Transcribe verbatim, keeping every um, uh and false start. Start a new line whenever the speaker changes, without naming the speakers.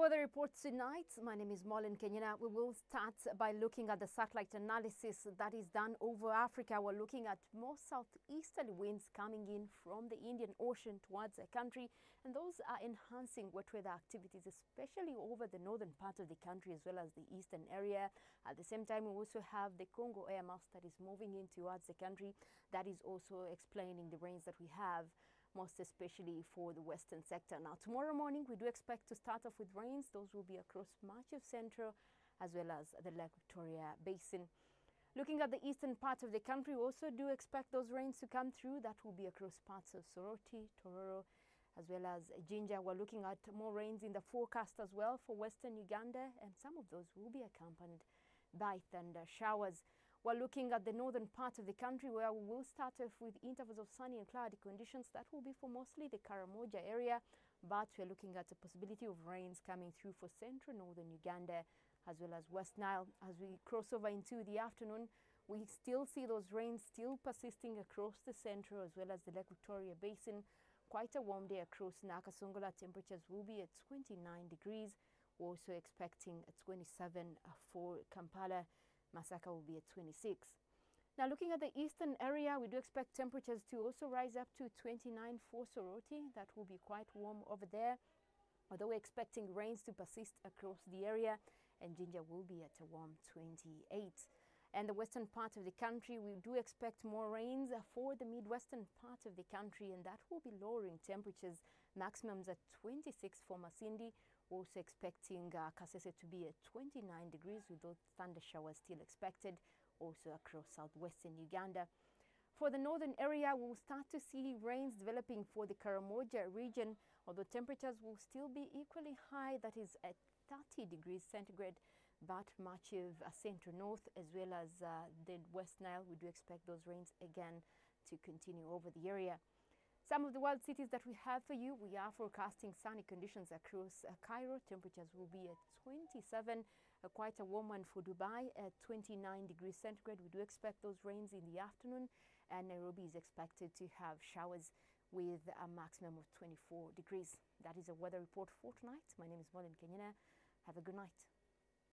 weather report tonight. My name is Molin Kenyana. We will start by looking at the satellite analysis that is done over Africa. We're looking at more southeasterly winds coming in from the Indian Ocean towards the country, and those are enhancing wet weather activities, especially over the northern part of the country as well as the eastern area. At the same time, we also have the Congo air mass that is moving in towards the country. That is also explaining the rains that we have, most especially for the western sector. Now, tomorrow morning, we do expect to start off with rains. Those will be across much of Central as well as the Lake Victoria Basin. Looking at the eastern part of the country, we also do expect those rains to come through. That will be across parts of Soroti, Tororo, as well as Jinja. We're looking at more rains in the forecast as well for western Uganda, and some of those will be accompanied by thunder showers. We're looking at the northern part of the country, where we will start off with intervals of sunny and cloudy conditions. That will be for mostly the Karamoja area, but we're looking at the possibility of rains coming through for central northern Uganda as well as West Nile. As we cross over into the afternoon, we still see those rains still persisting across the central as well as the Lake Victoria Basin. Quite a warm day across Nakasongola. Temperatures will be at twenty-nine degrees. We're also expecting at twenty-seven for Kampala. Masaka will be at twenty-six. Now, looking at the eastern area, we do expect temperatures to also rise up to twenty-nine for Soroti. That will be quite warm over there, although we're expecting rains to persist across the area, and Jinja will be at a warm twenty-eight. And the western part of the country, we do expect more rains for the midwestern part of the country, and that will be lowering temperatures. Maximums at twenty-six for Masindi. We're also expecting uh, Kasese to be at twenty-nine degrees, with those thunder showers still expected, also across southwestern Uganda. For the northern area, we'll start to see rains developing for the Karamoja region, although temperatures will still be equally high, that is at thirty degrees centigrade, but much of uh, central north as well as uh, the West Nile, we do expect those rains again to continue over the area. Some of the world cities that we have for you, we are forecasting sunny conditions across uh, Cairo. Temperatures will be at twenty-seven, uh, quite a warm one for Dubai at twenty-nine degrees centigrade. We do expect those rains in the afternoon, and Nairobi is expected to have showers with a maximum of twenty-four degrees. That is a weather report for tonight. My name is Molin Kenyana. Have a good night.